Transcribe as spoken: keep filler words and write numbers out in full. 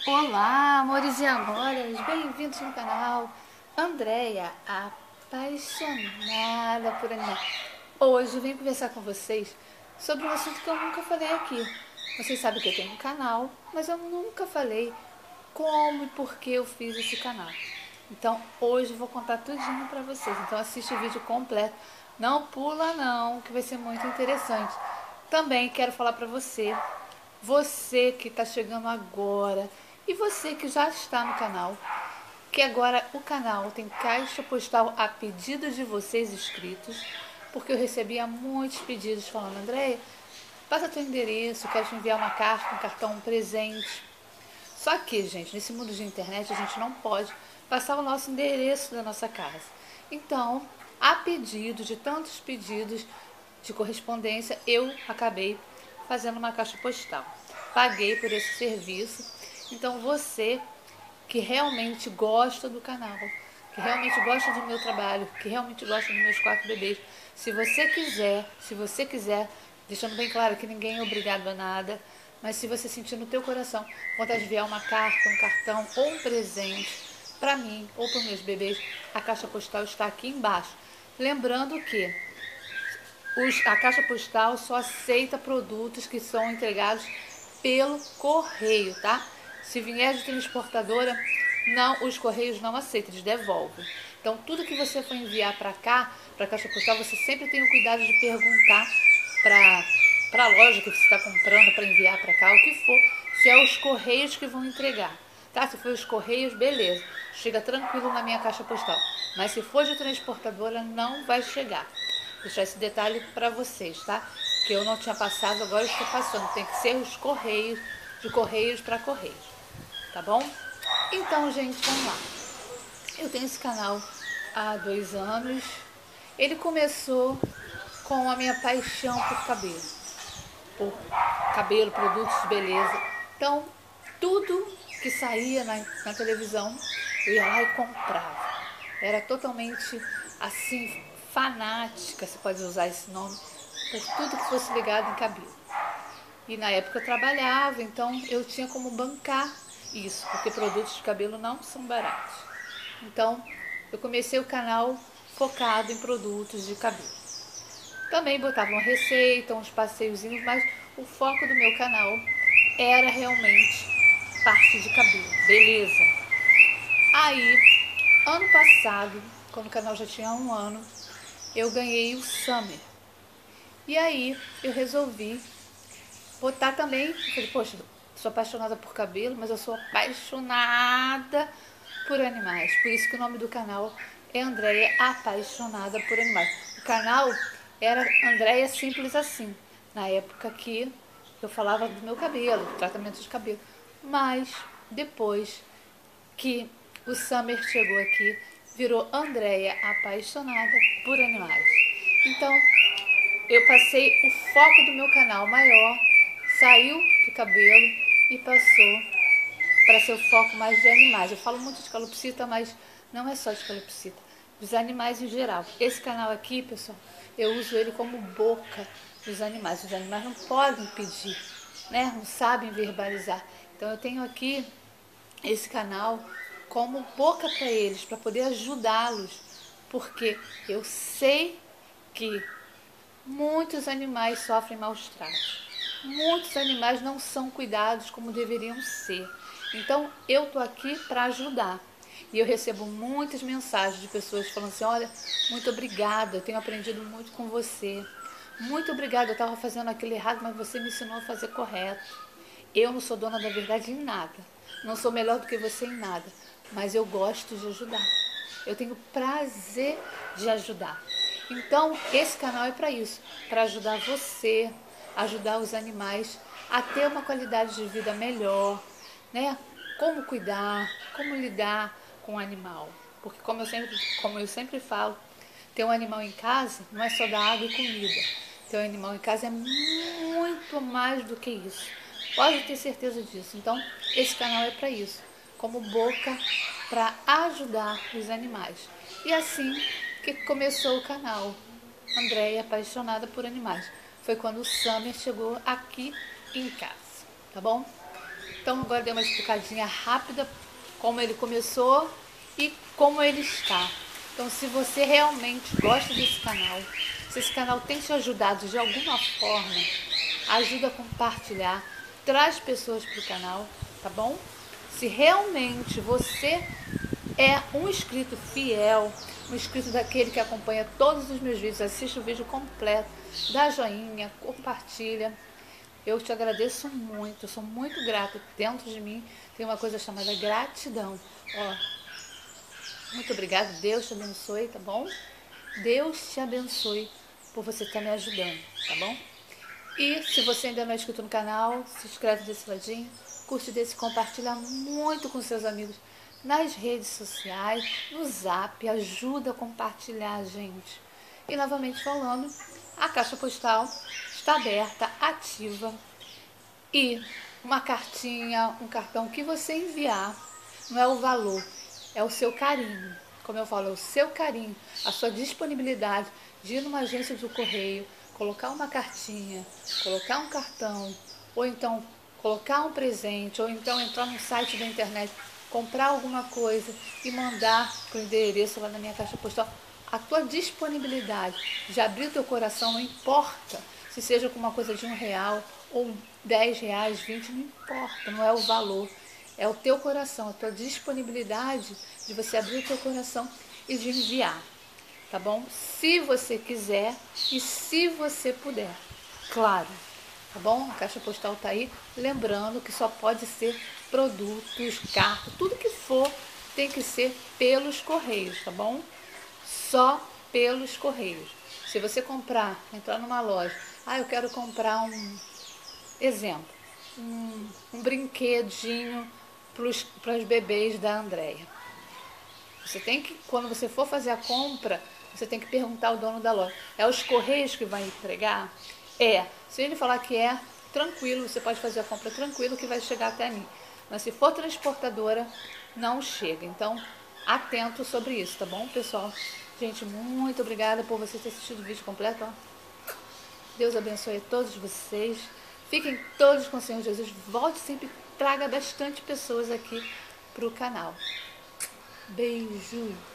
Olá, amores e amoras, bem-vindos no canal Andréia, apaixonada por animais. Hoje eu venho conversar com vocês sobre um assunto que eu nunca falei aqui. Vocês sabem que eu tenho um canal, mas eu nunca falei como e por que eu fiz esse canal. Então hoje eu vou contar tudinho pra vocês, então assiste o vídeo completo. Não pula não, que vai ser muito interessante. Também quero falar pra você você que está chegando agora e você que já está no canal, que agora o canal tem caixa postal a pedido de vocês inscritos, porque eu recebia muitos pedidos falando: Andréia, passa teu endereço, quero te enviar uma carta, um cartão, um presente. Só que, gente, nesse mundo de internet a gente não pode passar o nosso endereço da nossa casa. Então, a pedido de tantos pedidos de correspondência, eu acabei fazendo uma caixa postal. Paguei por esse serviço. Então, você que realmente gosta do canal, que realmente gosta do meu trabalho, que realmente gosta dos meus quatro bebês, se você quiser, se você quiser, deixando bem claro que ninguém é obrigado a nada, mas se você sentir no teu coração vontade de enviar uma carta, um cartão ou um presente para mim ou para os meus bebês, a caixa postal está aqui embaixo. Lembrando que os, a caixa postal só aceita produtos que são entregados pelo correio, tá? Se vier de transportadora, não, os correios não aceitam, eles devolvem. Então, tudo que você for enviar para cá, para a caixa postal, você sempre tem o cuidado de perguntar para para a loja que você está comprando para enviar para cá, o que for, se é os correios que vão entregar, tá? Se for os correios, beleza, chega tranquilo na minha caixa postal. Mas se for de transportadora, não vai chegar. Vou deixar esse detalhe para vocês, tá? Que eu não tinha passado, agora eu estou passando. Tem que ser os correios, de correios para correios, tá bom? Então, gente, vamos lá. Eu tenho esse canal há dois anos. Ele começou com a minha paixão por cabelo, por cabelo, produtos de beleza. Então, tudo que saía na, na televisão, eu ia lá e comprava. Era totalmente assim, fanática, se pode usar esse nome, por tudo que fosse ligado em cabelo. E na época eu trabalhava, então eu tinha como bancar isso, porque produtos de cabelo não são baratos. Então, eu comecei o canal focado em produtos de cabelo. Também botava uma receita, uns passeiozinhos, mas o foco do meu canal era realmente parte de cabelo, beleza. Aí, ano passado, quando o canal já tinha um ano, eu ganhei o Summer. E aí, eu resolvi botar também, falei, poxa, sou apaixonada por cabelo, mas eu sou apaixonada por animais. Por isso que o nome do canal é Andréia Apaixonada por Animais. O canal era Andréia Simples Assim, na época que eu falava do meu cabelo, tratamento de cabelo. Mas depois que o Summer chegou aqui, virou Andréia Apaixonada por Animais. Então, eu passei o foco do meu canal maior, saiu do cabelo e passou para ser o foco mais de animais. Eu falo muito de calopsita, mas não é só de calopsita, dos animais em geral. Esse canal aqui, pessoal, eu uso ele como boca dos animais. Os animais não podem pedir, né? Não sabem verbalizar. Então eu tenho aqui esse canal como boca para eles, para poder ajudá-los, porque eu sei que muitos animais sofrem maus tratos. Muitos animais não são cuidados como deveriam ser. Então, eu tô aqui para ajudar. E eu recebo muitas mensagens de pessoas falando assim: olha, muito obrigada, eu tenho aprendido muito com você. Muito obrigada, eu estava fazendo aquilo errado, mas você me ensinou a fazer correto. Eu não sou dona da verdade em nada. Não sou melhor do que você em nada. Mas eu gosto de ajudar. Eu tenho prazer de ajudar. Então, esse canal é para isso, para ajudar você, ajudar os animais a ter uma qualidade de vida melhor, né? Como cuidar, como lidar com o animal. Porque como eu sempre, como eu sempre falo, ter um animal em casa não é só dar água e comida. Ter um animal em casa é muito mais do que isso. Pode ter certeza disso. Então, esse canal é para isso, como boca para ajudar os animais. E assim que começou o canal Andréia Apaixonada por Animais. Foi quando o Summer chegou aqui em casa, tá bom? Então agora dei uma explicadinha rápida como ele começou e como ele está. Então se você realmente gosta desse canal, se esse canal tem te ajudado de alguma forma, ajuda a compartilhar, traz pessoas para o canal, tá bom? Se realmente você é um inscrito fiel, um inscrito daquele que acompanha todos os meus vídeos, assiste o vídeo completo, dá joinha, compartilha. Eu te agradeço muito, eu sou muito grata. Dentro de mim tem uma coisa chamada gratidão. Ó, muito obrigada, Deus te abençoe, tá bom? Deus te abençoe por você estar me ajudando, tá bom? E se você ainda não é inscrito no canal, se inscreve desse ladinho, curte desse, compartilha muito com seus amigos nas redes sociais, no Zap, ajuda a compartilhar, gente. E novamente falando, a caixa postal está aberta, ativa, e uma cartinha, um cartão que você enviar, não é o valor, é o seu carinho. Como eu falo, é o seu carinho, a sua disponibilidade de ir numa agência do correio, colocar uma cartinha, colocar um cartão, ou então colocar um presente, ou então entrar no site da internet, comprar alguma coisa e mandar para o endereço lá na minha caixa postal. A tua disponibilidade de abrir o teu coração, não importa se seja com uma coisa de um real ou dez reais, vinte, não importa, não é o valor, é o teu coração, a tua disponibilidade de você abrir o teu coração e de enviar, tá bom? Se você quiser e se você puder, claro, tá bom? A caixa postal tá aí, lembrando que só pode ser produtos, cartas, tudo que for tem que ser pelos correios, tá bom? Só pelos correios. Se você comprar, entrar numa loja, ah, eu quero comprar um, exemplo, um, um brinquedinho para os bebês da Andréia. Você tem que, quando você for fazer a compra, você tem que perguntar ao dono da loja. É os correios que vai entregar? É. Se ele falar que é, tranquilo, você pode fazer a compra tranquilo que vai chegar até mim. Mas se for transportadora, não chega. Então, atento sobre isso, tá bom, pessoal? Gente, muito obrigada por você ter assistido o vídeo completo. Ó. Deus abençoe a todos vocês. Fiquem todos com o Senhor Jesus. Volte sempre, traga bastante pessoas aqui para o canal. Beijo!